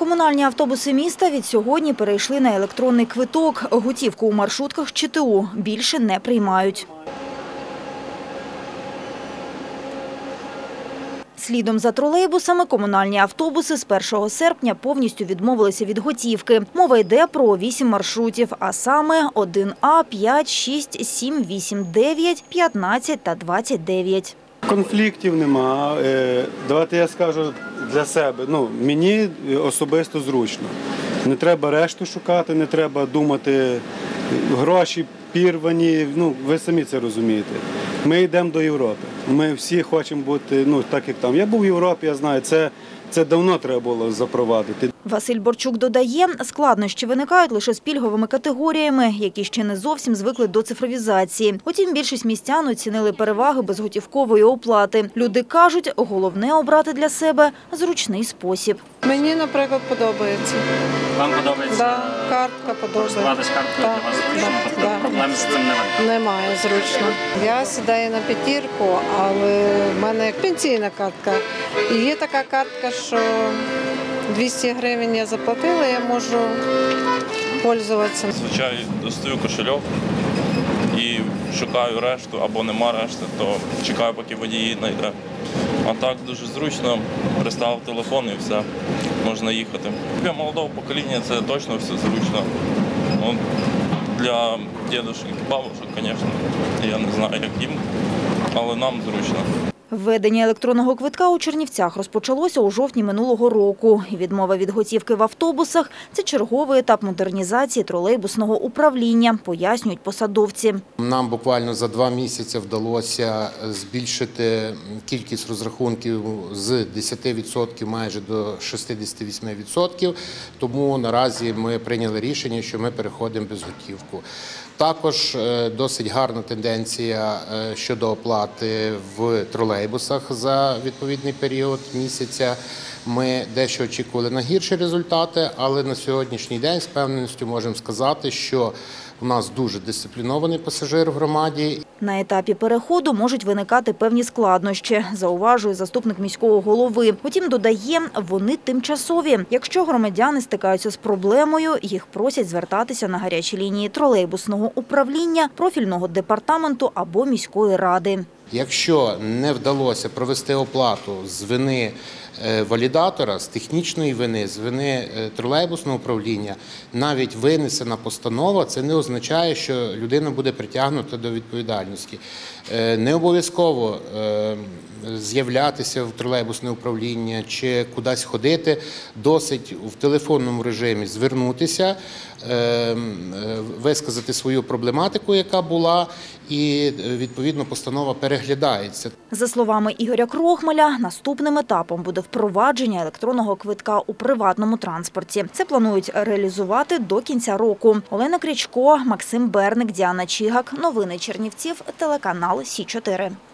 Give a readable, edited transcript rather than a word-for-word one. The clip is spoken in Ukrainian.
Комунальні автобуси міста від сьогодні перейшли на електронний квиток. Готівку у маршрутках ЧТУ більше не приймають. Слідом за тролейбусами комунальні автобуси з 1 серпня повністю відмовилися від готівки. Мова йде про 8 маршрутів, а саме 1А, 5, 6, 7, 8, 9, 15 та 29. Конфліктів нема. Давайте я скажу для себе. Мені особисто зручно. Не треба решту шукати, не треба думати, гроші пірвані. Ви самі це розумієте. Ми йдемо до Європи. Ми всі хочемо бути, так як там. Я був в Європі, я знаю, це давно треба було запровадити. Василь Борчук додає, складнощі виникають лише з пільговими категоріями, які ще не зовсім звикли до цифровізації. Утім, більшість містян оцінили переваги безготівкової оплати. Люди кажуть, головне обрати для себе зручний спосіб. Мені, наприклад, подобається. Вам подобається? Так, картка подобається. Користуватись карткою для вас зручно, тобто проблем з цим немає? Немає, зручно. Я сідаю на п'ятірку, але в мене пенсійна картка. І є така картка, що 200 гривень я заплатила, я можу користуватися. Звичайно, достаю кошельок і шукаю решту, або нема решти, то чекаю, поки водій знайде. А так дуже зручно, приставив телефон і все, можна їхати. Для молодого покоління це точно все зручно. Для дідушок і бабушок, звісно, я не знаю, як їм, але нам зручно. Введення електронного квитка у Чернівцях розпочалося у жовтні минулого року. Відмова від готівки в автобусах – це черговий етап модернізації тролейбусного управління, пояснюють посадовці. Нам буквально за 2 місяці вдалося збільшити кількість розрахунків з 10% майже до 68%. Тому наразі ми прийняли рішення, що ми переходимо без готівку. Також досить гарна тенденція щодо оплати в тролейбусах за відповідний період місяця. Ми дещо очікували на гірші результати, але на сьогоднішній день з певністю можемо сказати, що у нас дуже дисциплінований пасажир в громаді. На етапі переходу можуть виникати певні складнощі, зауважує заступник міського голови. Утім, додає, вони тимчасові. Якщо громадяни стикаються з проблемою, їх просять звертатися на гарячі лінії тролейбусного управління, профільного департаменту або міської ради. Якщо не вдалося провести оплату з вини валідатора, з технічної вини, з вини тролейбусного управління, навіть винесена постанова, це не означає, що людина буде притягнута до відповідальності. Не обов'язково з'являтися в тролейбусне управління чи кудись ходити, досить в телефонному режимі звернутися, висказати свою проблематику, яка була, і відповідно постанова переглядається. За словами Ігоря Крохмаля, наступним етапом буде впровадження електронного квитка у приватному транспорті. Це планують реалізувати до кінця року. Олена Крічко, Максим Берник, Діана Чигак. Новини Чернівців, телеканал Сі 4.